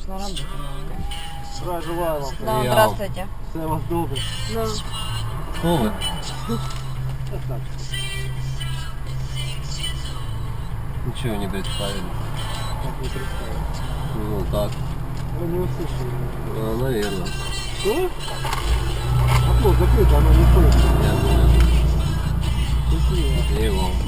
конечно, на работу. Здравия желаю вам. Да, здравствуйте. Все вас добре. Да. Кто вы? Так. Ничего не представили. Как не представить? Ну так. Вы не услышали. Наверное. Что? Окно закрыто, оно не слышит. Я думаю. Спасибо. И вам.